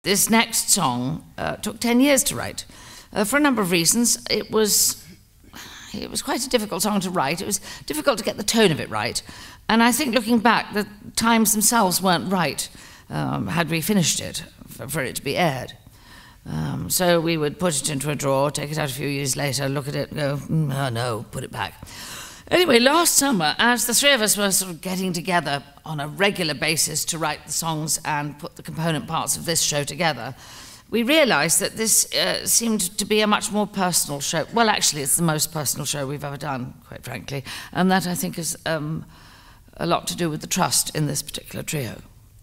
This next song took 10 years to write. For a number of reasons. It was quite a difficult song to write. It was difficult to get the tone of it right. And I think looking back, the times themselves weren't right had we finished it for it to be aired. So we would put it into a drawer, take it out a few years later, look at it and go, oh no, put it back. Anyway, last summer, as the three of us were sort of getting together on a regular basis to write the songs and put the component parts of this show together, we realised that this seemed to be a much more personal show. Well, actually, it's the most personal show we've ever done, quite frankly, and that, I think, is a lot to do with the trust in this particular trio.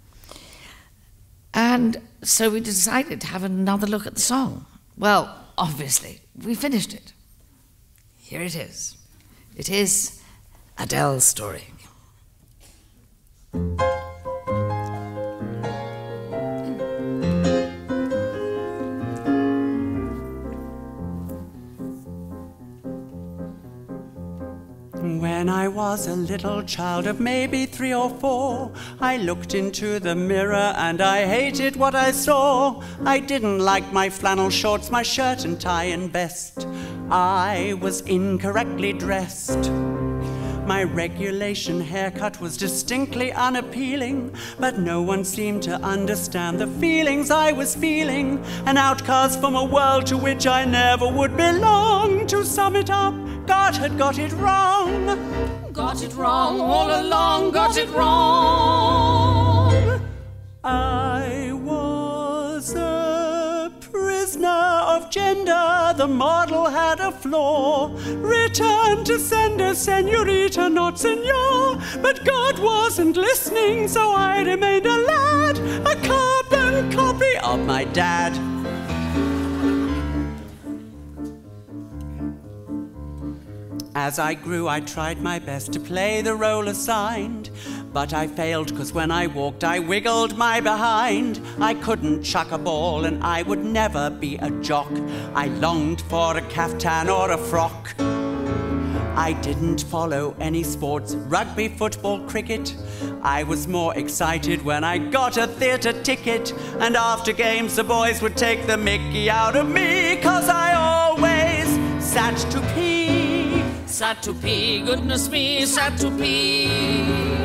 And so we decided to have another look at the song. Well, obviously, we finished it. Here it is. It is Adele's story. When I was a little child of maybe 3 or 4, I looked into the mirror and I hated what I saw. I didn't like my flannel shorts, my shirt and tie and vest. I was incorrectly dressed. My regulation haircut was distinctly unappealing, but no one seemed to understand the feelings I was feeling. An outcast from a world to which I never would belong. To sum it up, God had got it wrong. Got it wrong all along, got it wrong. I was a prisoner of gender, the model had a flaw. Return to sender, senorita, not senor. But God wasn't listening, so I remained a lad, a carbon copy of my dad. As I grew, I tried my best to play the role assigned, but I failed, 'cause when I walked, I wiggled my behind. I couldn't chuck a ball, and I would never be a jock. I longed for a caftan or a frock. I didn't follow any sports, rugby, football, cricket. I was more excited when I got a theatre ticket, and after games the boys would take the mickey out of me, 'cause I always sat to pee. Sat to pee, goodness me, sat to pee.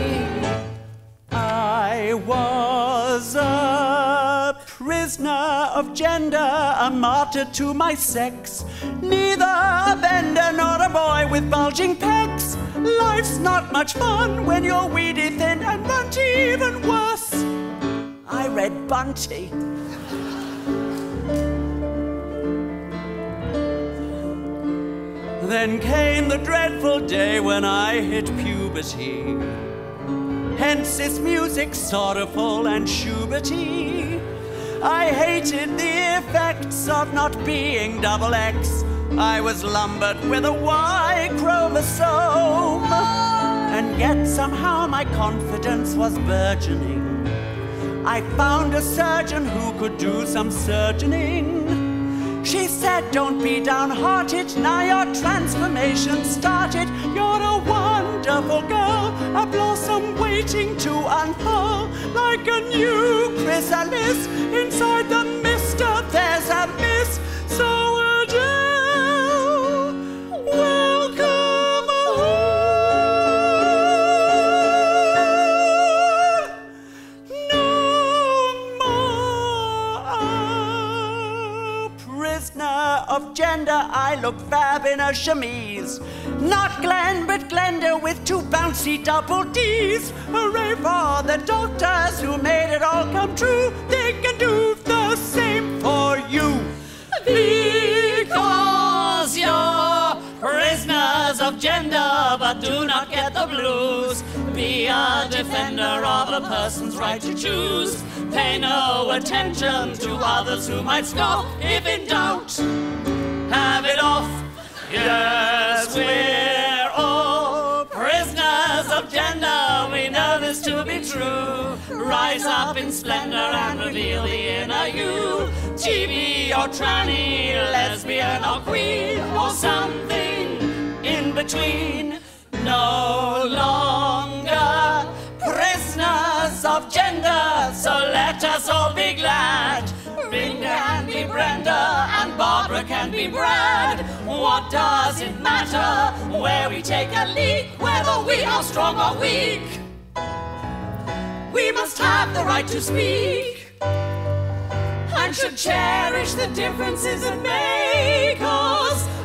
I was a prisoner of gender, a martyr to my sex. Neither a bender nor a boy with bulging pecs. Life's not much fun when you're weedy, thin and runty. Even worse, I read Bunty. Then came the dreadful day when I hit puberty. Hence this music sorrowful and Schuberty. I hated the effects of not being double X. I was lumbered with a Y chromosome. And yet somehow my confidence was burgeoning. I found a surgeon who could do some surgeoning. She said, don't be downhearted, now your transformation started. You're a wonderful girl, a blossom waiting to unfurl. Like a new chrysalis, inside the mister there's a miss. So Adele, welcome home. No more prisoner of gender, I look fab in a chemise. Not Glenn, but Glenda with 2 bouncy double Ds. Hooray for the doctors who made it all come true. They can do the same for you. Because you're prisoners of gender, but do not get the blues. Be a defender of a person's right to choose. Pay no attention to others who might scoff. If in doubt, have it off. Yes, we're all prisoners of gender. We know this to be true. Rise up in splendor and reveal the inner you. TV or tranny, lesbian or queer, or something in between. No longer prisoners of gender, so let us all be glad. can be bred. What does it matter where we take a leak, whether we are strong or weak? We must have the right to speak, and should cherish the differences that make us.